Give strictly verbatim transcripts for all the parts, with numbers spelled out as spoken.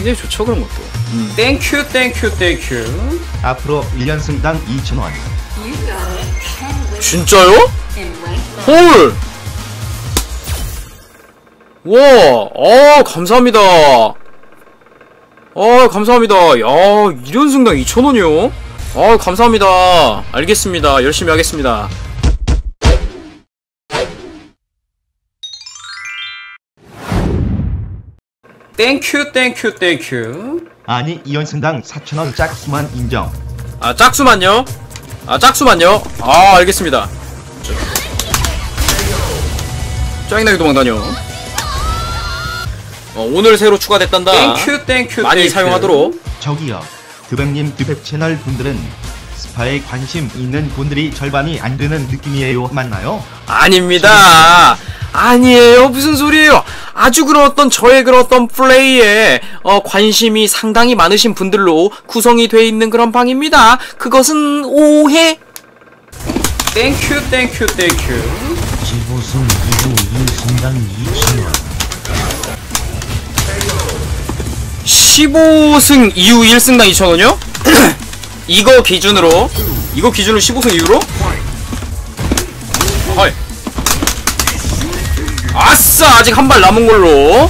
굉장히 좋죠 그런 것도. 음. 땡큐 땡큐 땡큐. 앞으로 일 연승당 이천 원. 진짜요? 헐. 와, 어 감사합니다. 아 감사합니다. 야 일 연승당 이천 원이요? 아 감사합니다. 알겠습니다. 열심히 하겠습니다. 땡큐 땡큐 땡큐. 아니 이 연승당 사천 원 짝수만 인정. 아 짝수만요? 아 짝수만요? 아 알겠습니다. 짜증나게 도망다녀. 어, 오늘 새로 추가됐단다. 땡큐 땡큐 많이 땡큐. 사용하도록. 저기요 드백님 드백 채널 분들은 스파에 관심 있는 분들이 절반이 안 되는 느낌이에요. 맞나요? 아닙니다. 아니에요. 무슨 소리예요. 아주 그런 어떤 저의 그런 어떤 플레이에 어, 관심이 상당히 많으신 분들로 구성이 되어 있는 그런 방입니다. 그것은 오해. 땡큐 땡큐 땡큐. 십오승 이후 일 승당 이천 원. 십오승 이후 일 승당 이천 원이요? 이거 기준으로 이거 기준으로 십오승 이후로? 헐. 아싸! 아직 한 발 남은 걸로.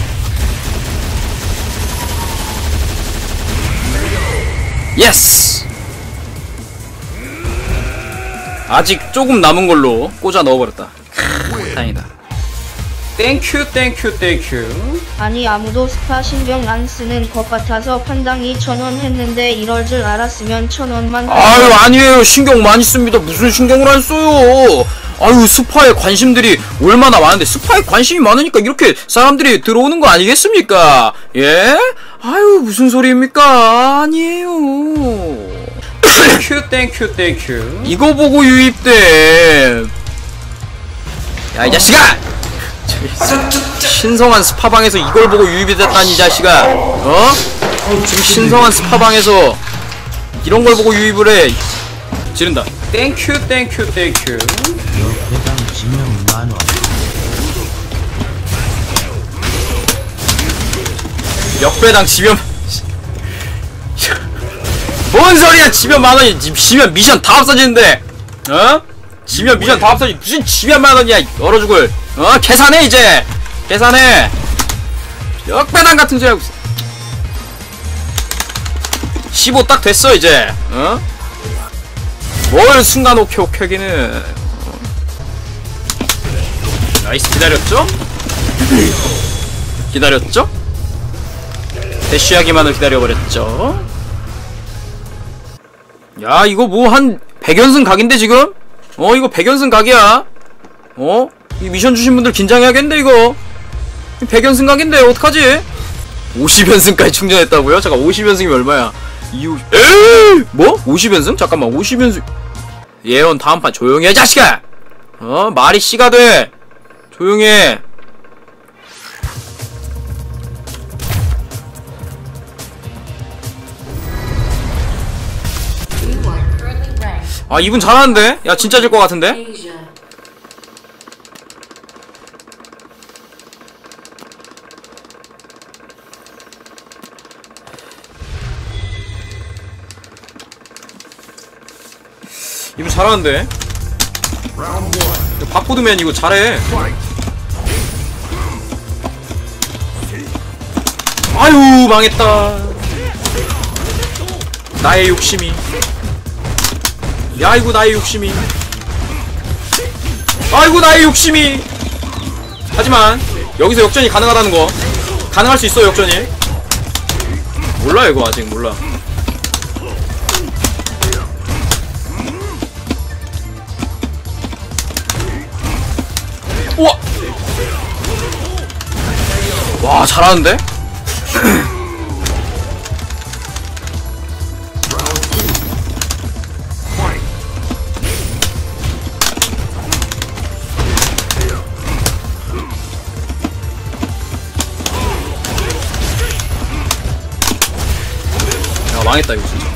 예스! 아직 조금 남은 걸로 꽂아 넣어버렸다. 다행이다. 땡큐 땡큐 땡큐. 아니 아무도 스파 신경 안 쓰는 것 같아서 판당 이천 원 했는데 이럴 줄 알았으면 천 원만. 아유 아니에요. 신경 많이 씁니다. 무슨 신경을 안 써요. 아유 스파에 관심들이 얼마나 많은데 스파에 관심이 많으니까 이렇게 사람들이 들어오는 거 아니겠습니까? 예? 아유 무슨 소리입니까? 아니에요. 땡큐 땡큐 땡큐. 이거 보고 유입돼. 야 이 자식아! 신성한 스파방에서 이걸 보고 유입이 됐다니 이 자식아. 어? 지금 신성한 스파방에서 이런 걸 보고 유입을 해. 지른다. 땡큐 땡큐 땡큐. 역배당 지명 만원. 역배당 지면 뭔 소리야. 지면 만원이. 지면 미션 다 없어지는데. 어? 지면 미션 다 없어지. 무슨 지면 만원이야. 얼어 죽을. 어? 계산해 이제. 계산해. 역배당 같은 소리 하고 있어. 십오 딱 됐어 이제. 어? 뭘 순간 오케 오케기는. 어. 나이스. 기다렸죠? 기다렸죠? 대쉬하기만을 기다려버렸죠. 야 이거 뭐 한 백연승 각인데 지금? 어 이거 백연승 각이야. 어? 이 미션 주신 분들 긴장해야겠는데 이거. 백연승 각인데 어떡하지? 오십 연승까지 충전했다고요? 잠깐 오십 연승이면 얼마야? 이후 에이! 뭐? 오십 연승? 잠깐만 오십 연승. 예언 다음판 조용히 해 자식아! 어? 말이 씨가 돼. 조용히 해. 아 이분 잘하는데? 야 진짜 질 것 같은데? 이분 잘하는데? 바코드맨 이거 잘해. 아유 망했다. 나의 욕심이. 야이고 나의 욕심이. 아이고 나의 욕심이. 하지만 여기서 역전이 가능하다는 거. 가능할 수 있어 역전이. 몰라 이거 아직 몰라. 우와! 와 잘하는데? 야 망했다 이거 진짜.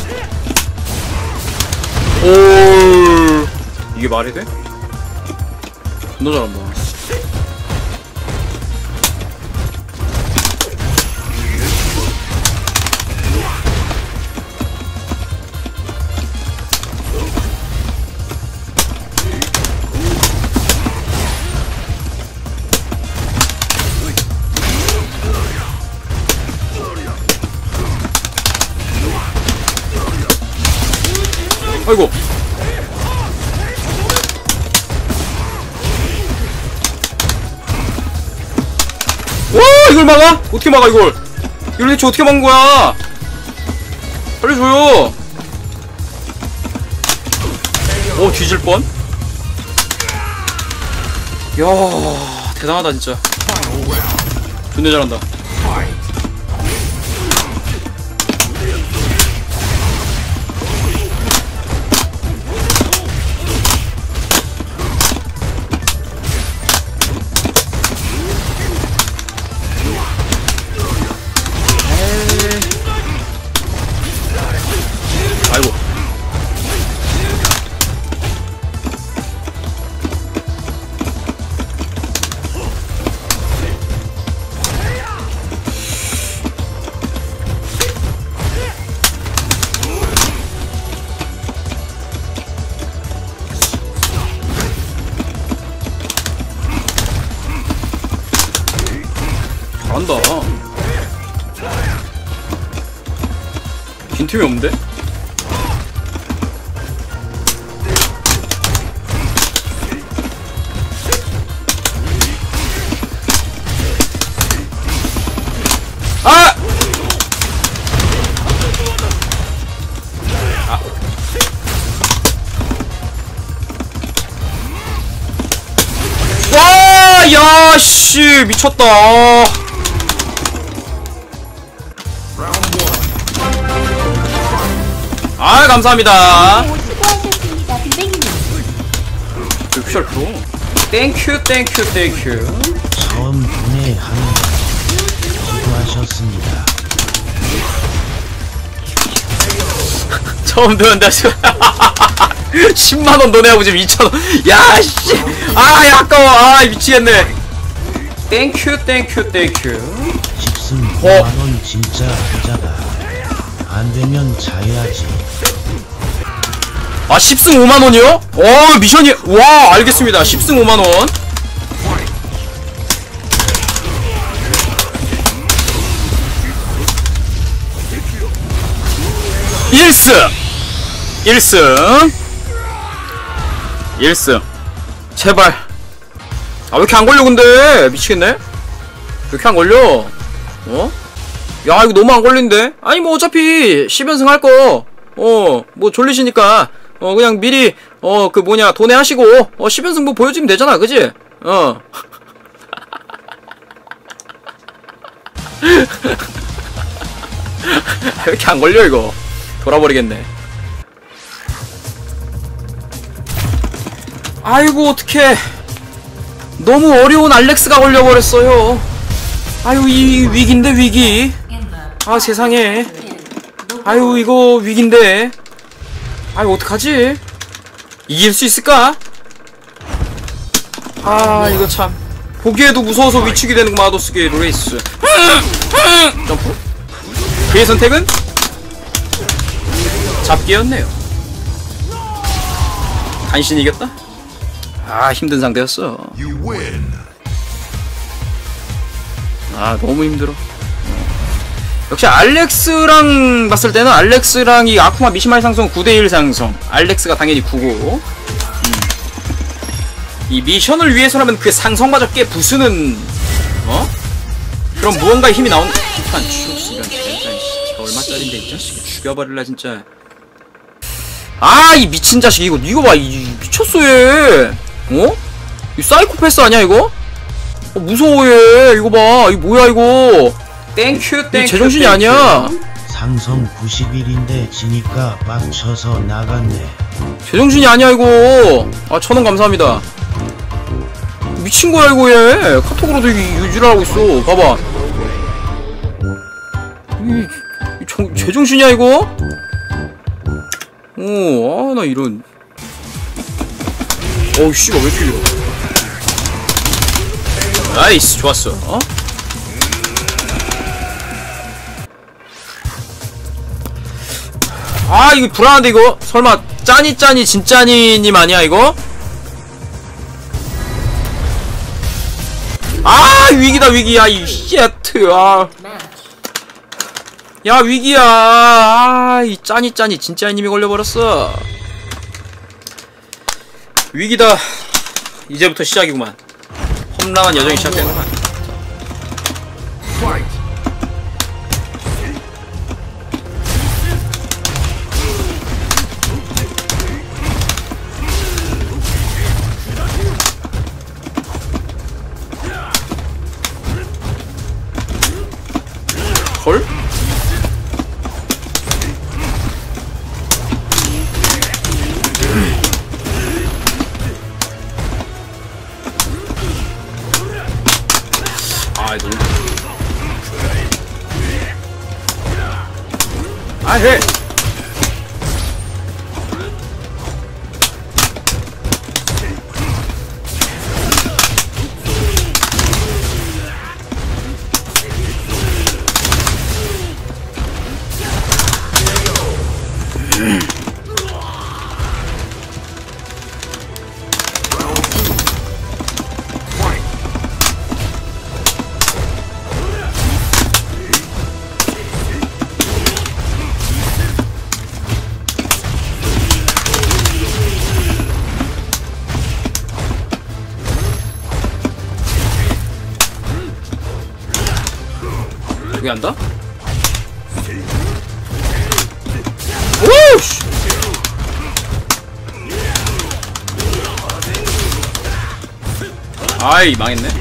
오 이게 말이 돼? 너 잘한다. 아이고. 와, 이걸 막아? 어떻게 막아 이걸? 이걸 대체 어떻게 막은 거야? 빨리 줘요. 오, 뒤질 뻔. 이야, 대단하다 진짜. 존나 잘한다. 아이고. 잘한다. 빈틈이 없는데? 아! 아. 와! 야, 씨, 미쳤다. 아, 감사합니다. 수고하셨습니다, 비백님. 옵셜 프로. 땡큐, 땡큐, 땡큐. 처음 분해합니다. 수고하셨습니다. 처음 들었는데 십만 원 돈내하고 지금 이천 원. 야, 씨. 아, 야, 아까워. 아, 미치겠네. 땡큐, 땡큐, 땡큐. 십승 어. 오만 원 진짜 부자다. 안 되면 자야지. 아, 십승 오만 원이요? 어, 미션이. 와, 알겠습니다. 십승 오만 원. 일승! 일승! 일승. 제발. 아, 왜 이렇게 안 걸려, 근데? 미치겠네? 왜 이렇게 안 걸려? 어? 야, 이거 너무 안 걸리는데? 아니, 뭐, 어차피, 십 연승 할 거, 어, 뭐, 졸리시니까, 어, 그냥 미리, 어, 그 뭐냐, 도내하시고, 어, 십 연승 뭐 보여주면 되잖아, 그지? 어. 왜 이렇게 안 걸려, 이거? 돌아버리겠네. 아이고, 어떡해. 너무 어려운 알렉스가 걸려버렸어요. 아유, 이 위기인데, 위기. 아, 세상에. 아유, 이거 위기인데. 아유, 어떡하지? 이길 수 있을까? 아, 이거 참. 보기에도 무서워서 위축이 되는구만, 아도스게 로레이스. 점프? 그의 선택은? 잡기였네요. 간신히 이겼다? 아, 힘든 상대였어. 아, 너무 힘들어. 역시 알렉스랑 봤을 때는 알렉스랑 이 아쿠마 미시마의 상성 구 대 일 상성. 알렉스가 당연히 구고. 음. 이 미션을 위해서라면 그 상성마저 깨 부수는, 어? 그럼 무언가의 힘이 나온. 일단 추스가 진짜 얼마짜린데 이 자식이 죽여버릴라 진짜. 아, 이 미친 자식 이거 이거 봐, 이 미쳤어 얘. 어? 이 사이코패스 아니야 이거? 어, 무서워 얘. 이거 봐, 이거 뭐야 이거? 땡큐 땡큐. 제정신이 땡큐. 아니야. 상성 구십일인데 지니까 빡쳐서 나갔네. 제정신이 아니야 이거. 아, 천원 감사합니다. 미친 거야 이거 얘. 카톡으로도 유지를 하고 있어. 봐봐. 이, 이 정, 제정신이야 이거? 오, 아, 나 이런. 어우, 씨발, 왜 이렇게 길어? 나이스, 좋았어. 어? 아, 이거 불안한데, 이거? 설마, 짜니, 짜니, 진짜니님 아니야, 이거? 아, 위기다, 위기. 야, 이, 쉣. 아. 야, 위기야. 아, 이 짜니, 짜니, 진짜니님이 걸려버렸어. 위기다. 이제부터 시작이구만. 험난한 여정이 시작되는구만. 헐? 아, 너무. 아, 해! 여기 한다? 오우씨! 아이, 망했네.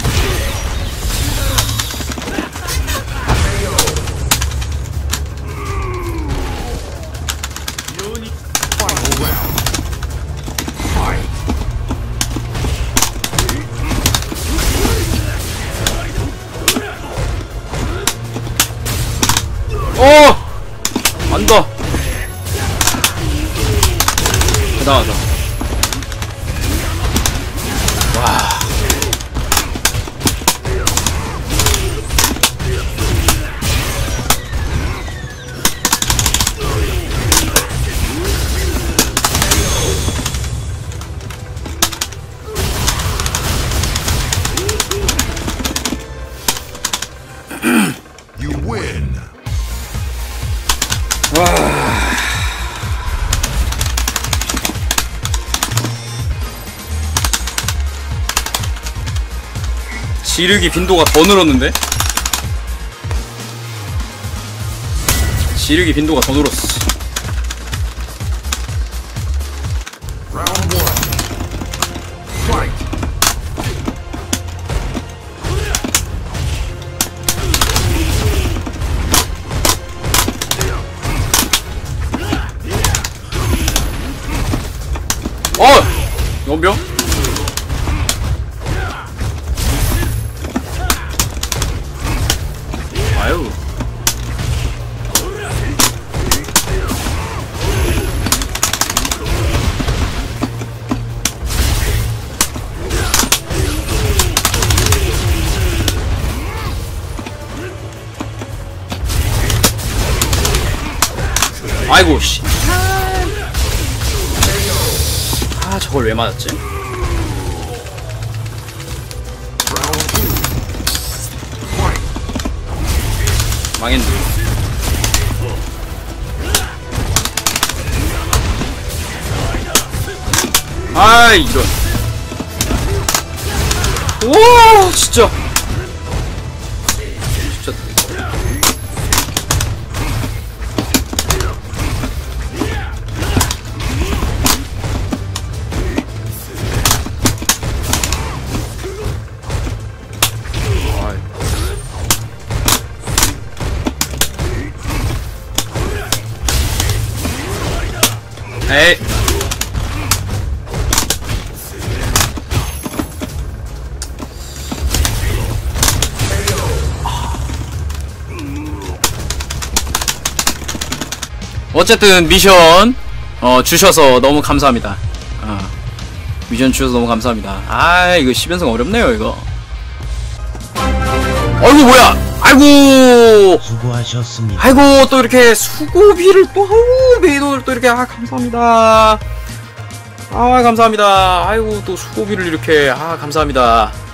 어! 안다! 대단하다. 와. You win. 와. 지르기 빈도가 더 늘었는데? 지르기 빈도가 더 늘었어. Round one. Fight. 어! 연병? 아유. 아이고 씨. 아, 저걸 왜 맞았지? 망했네. 아이, 이런. 오, 진짜. 진짜. 에이. 어쨌든 미션 어 주셔서 너무 감사합니다. 어, 미션 주셔서 너무 감사합니다. 아, 이거 십 연승 어렵네요 이거. 어이구 뭐야. 아이고 수고하셨습니다. 아이고 또 이렇게 수고비를 또 아우 메이돈을 또 이렇게 아 감사합니다. 아 감사합니다. 아이고 또 수고비를 이렇게 아 감사합니다.